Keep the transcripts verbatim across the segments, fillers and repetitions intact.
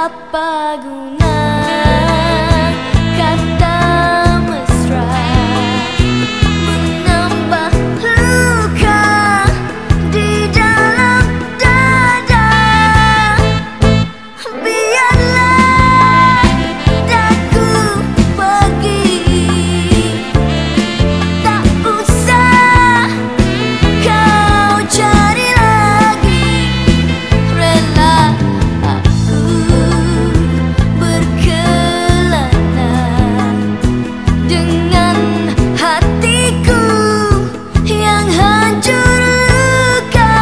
Apa guna kata mesra menambah luka di dalam dada. Biarlah daku pergi, tak usah kau cari lagi. Rela aku berkelana dengan hatiku yang hancur luka.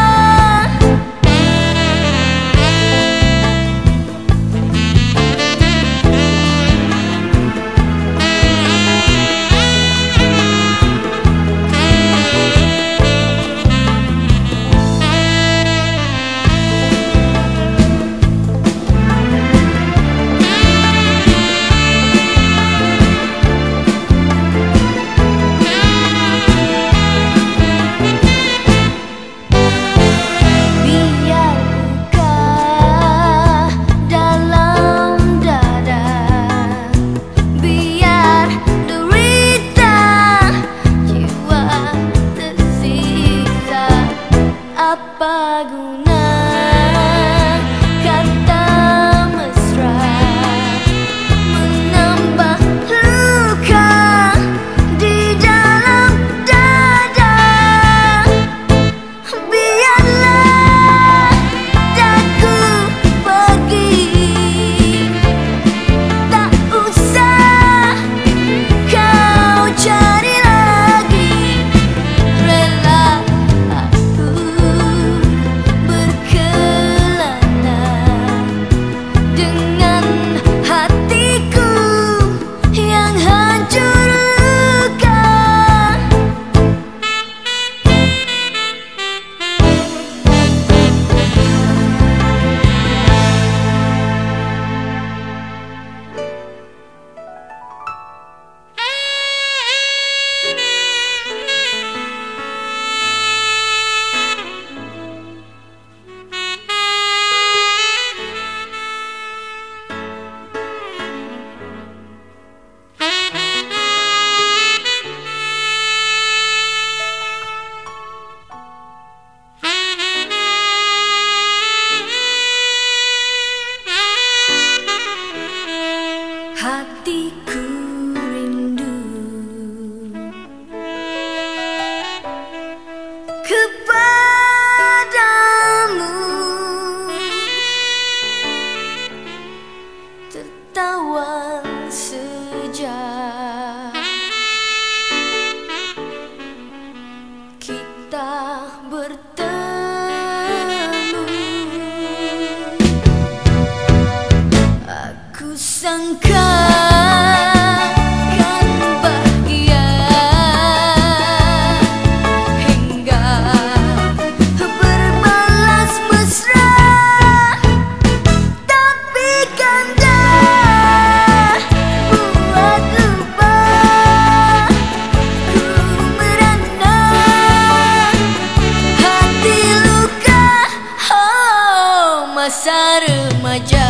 Biar luka dalam dada, biar derita jiwa tersiksa. Apa guna kata mesra menambah luka di dalam dada. Biarlah daku pergi, tak usah kau cari lagi. Rela aku berkelana dengan hatiku yang hancur luka. Hatiku rindu kepadamu, tertawa sejak kita bertemu. Aku sangka kan bahagia hingga berbalas mesra, tapi kanda buat lupa ku merana hati luka. Oh, masa remaja,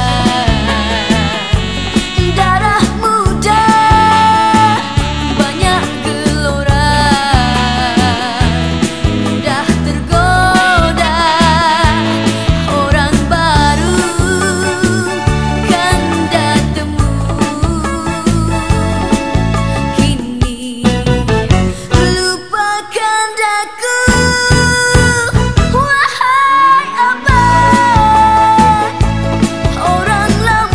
darah muda, banyak gelora, mudah tergoda orang baru. Kanda temu kini lupakan daku. Wahai abang, orang lama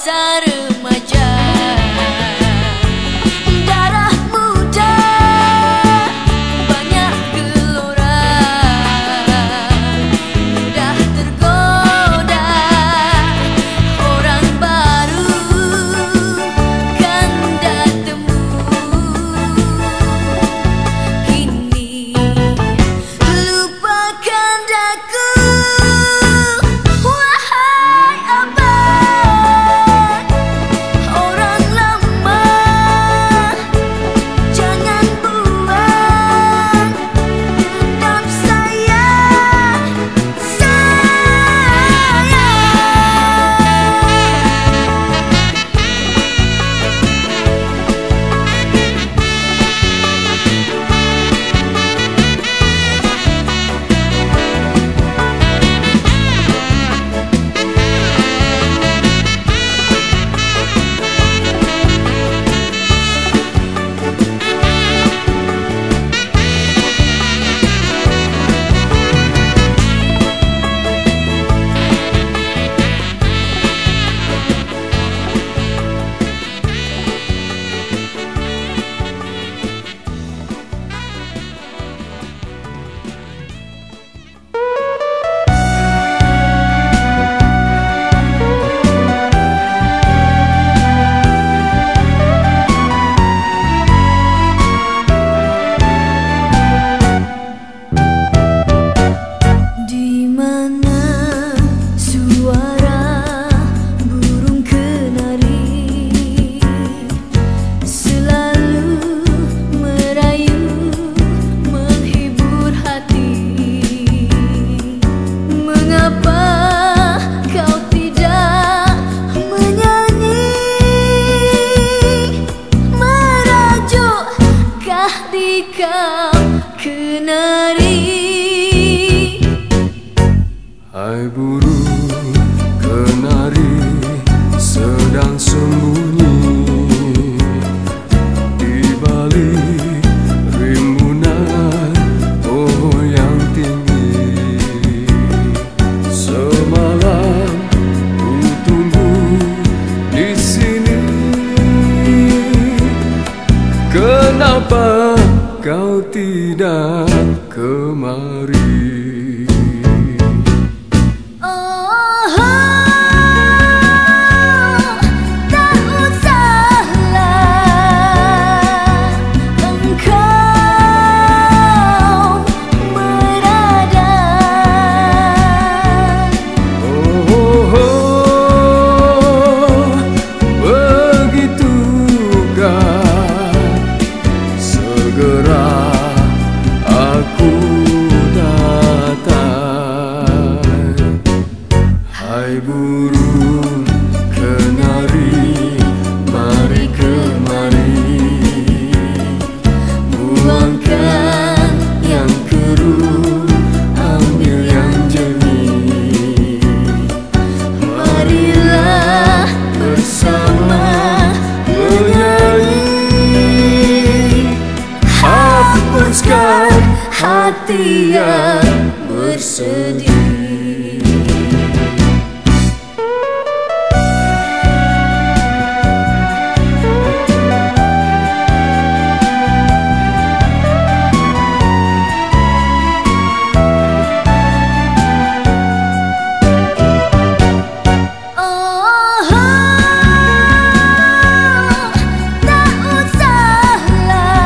masa remaja. Darah muda banyak gelora, mudah tergoda orang baru kan datemu. Kini lupakan daku, wahai abang, orang lama jangan buang dendam sayang, sayang. Di mana suara burung kenari selalu merayu menghibur hati? Mengapa kau tidak menyanyi, merajukkah di kau kenari? Hai burung kenari sedang sembunyi di balik rimbunan pohon yang tinggi. Semalam ku tunggu di sini, kenapa kau tidak kemari? Hai burung kenari, mari kemari, buangkan yang keruh, ambil yang jernih. Marilah bersama menyanyi, hapuskan hati yang bersedih.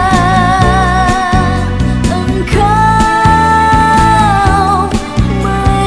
Engkau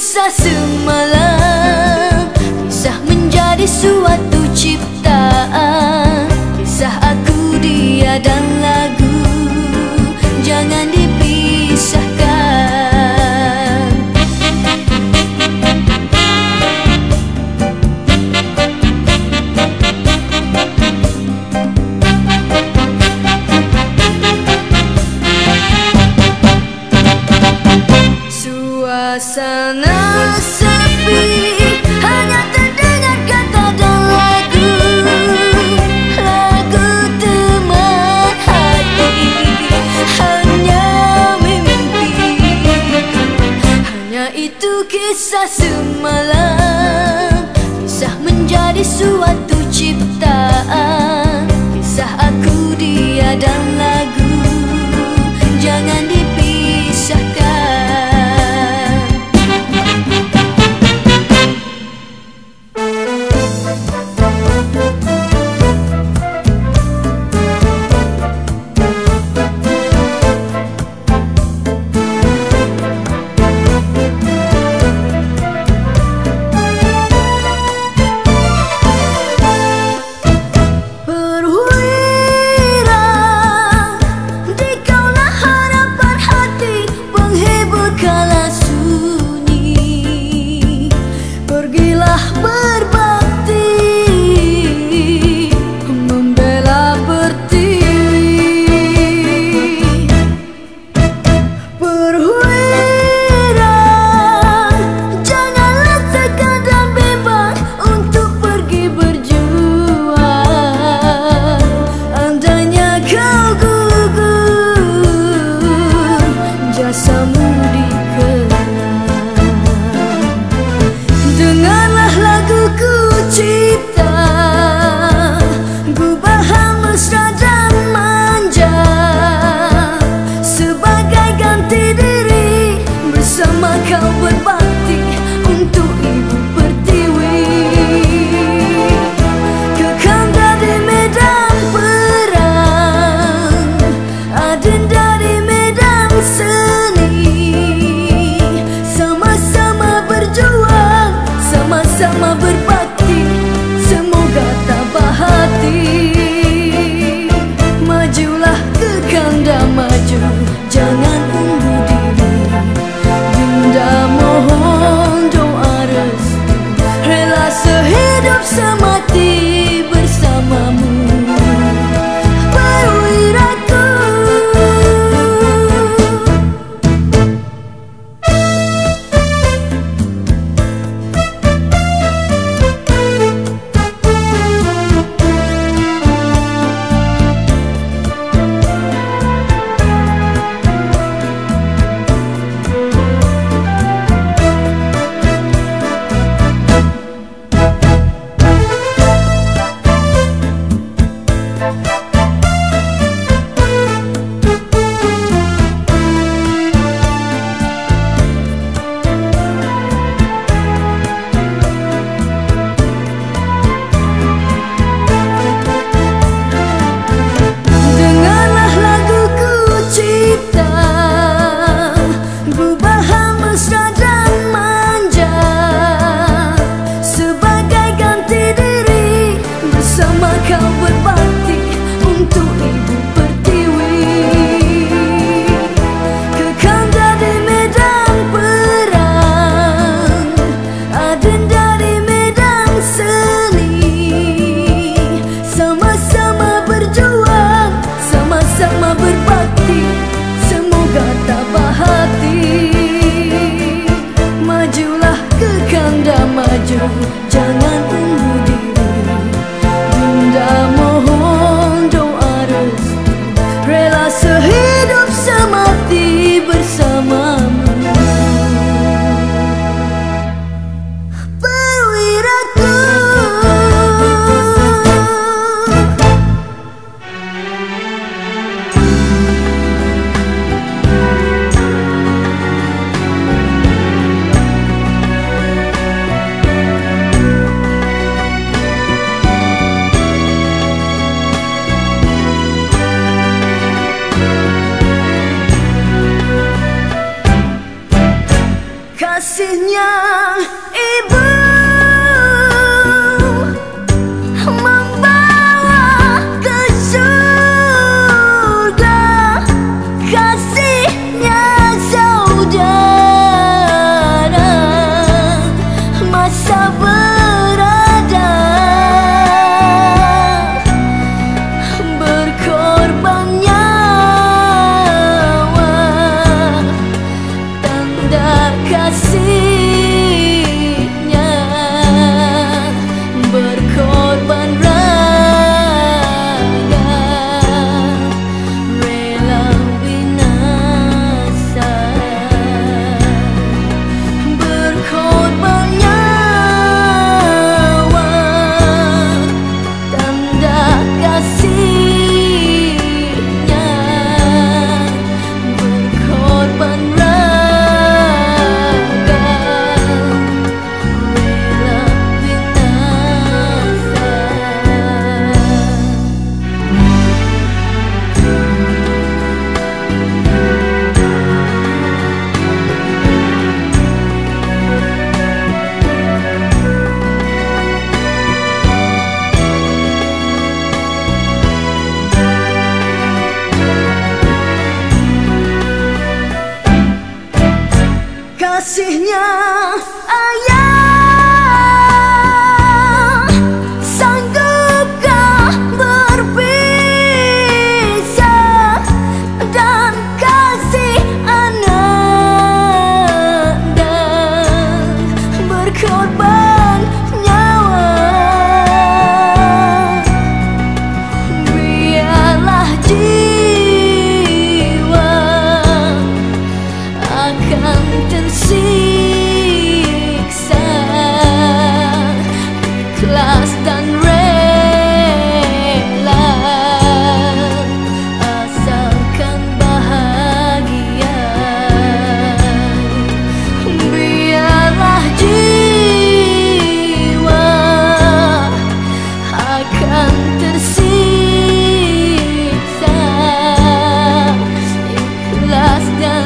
kisah semalam. Kisah menjadi suatu ciptaan. Kisah aku, dia dan lagu, jangan dipisahkan. Suasana sepi, hanya terdengar kata dan lagu. Lagu teman hati, hanya mimpi. Hanya itu kisah semalam. Kisah menjadi suatu ciptaan. Kisah aku, dia dan lagu, jangan dipisahkan. kasihnya ayah, sanggupkah berpisah dan kasih anak dan berkorban nyawa? Biarlah jiwa akan tersiksa, ikhlas dan rela, asalkan bahagia. Biarlah jiwa akan tersiksa, ikhlas dan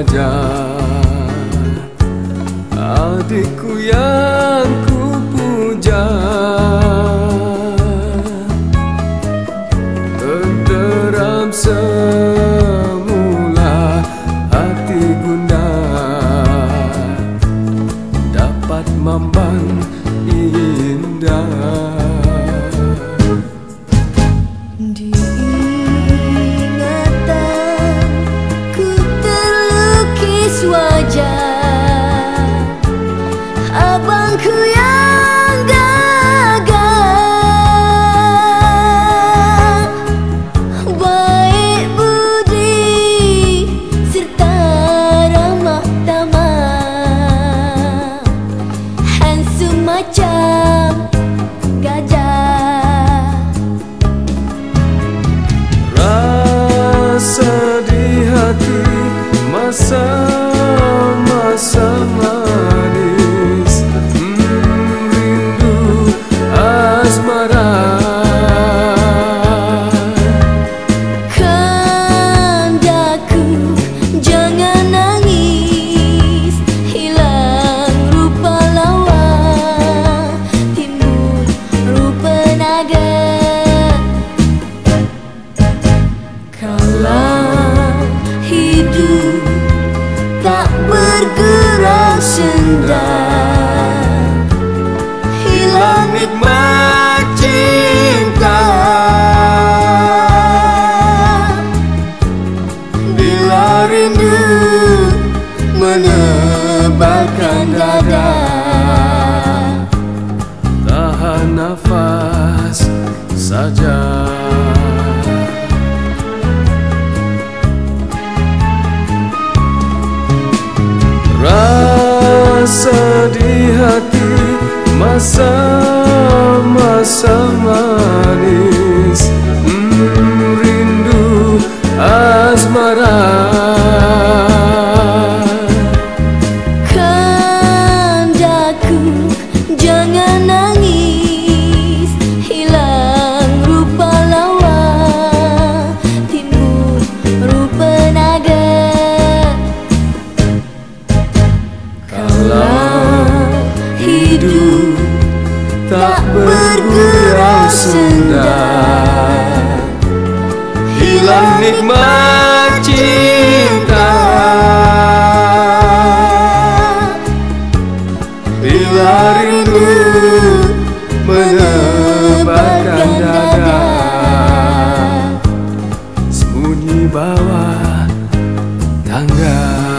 wajah adikku yang ku puja. Terderam semula hati gundah, dapat memban indah. Diingatanku terlukis wajah abangku yang gagah, baik budi serta ramah tamah, handsome macam gajah. Rasa di hati masa-masa manis, hmm, rindu asmara. Kandaku jangan nangis, hilang rupa lawa, timbul rupa naga. Kalau hidup tak bergerak senda, Hilang nikmat cinta. Bila rindu menebalkan dada, tahan nafas saja. Rasa di hati masa-masa manis, hmm, rindu asmara. kandaku jangan nangis, hilang rupa lawa, timbul rupa naga. Kalau hidup tak bergurau senda, hilang nikmat cinta. Bila rindu menebalkan dada, sembunyi bawah tangga.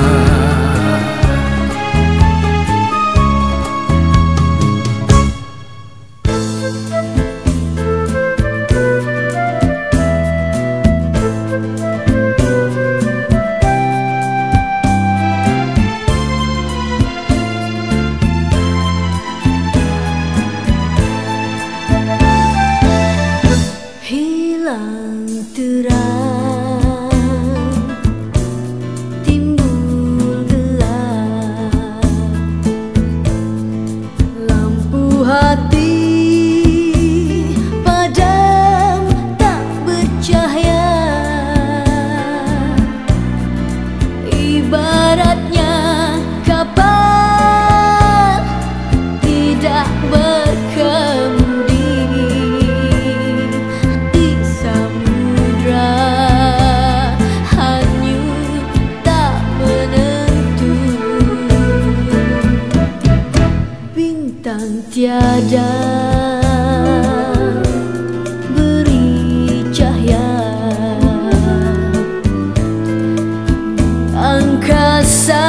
Hilang terang, timbul gelap, lampu hati padam tak bercahaya, ibaratnya kapal tidak berkemudi di samudra, hanyut tak menentu. Bintang tiada beri cahaya, angkasa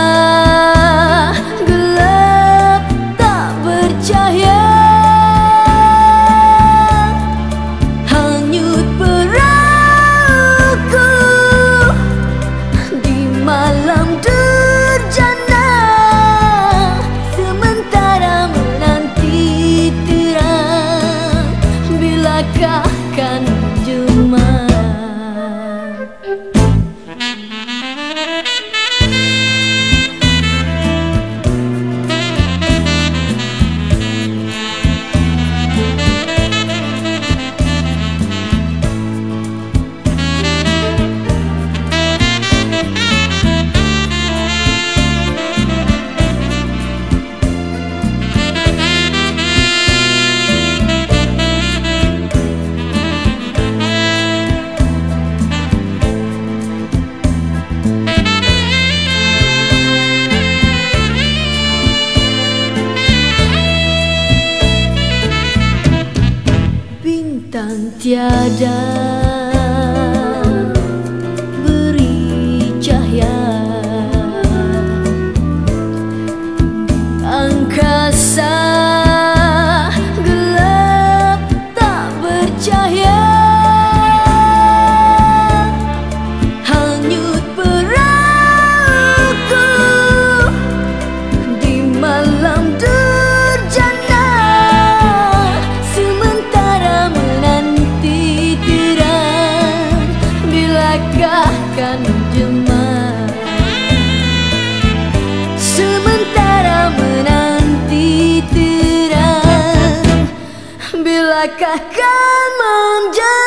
gelap tak bercahaya, hanyut perahuku di malam durjana, sementara menanti terang, bilakah kan jema. Bilakah kan menjadi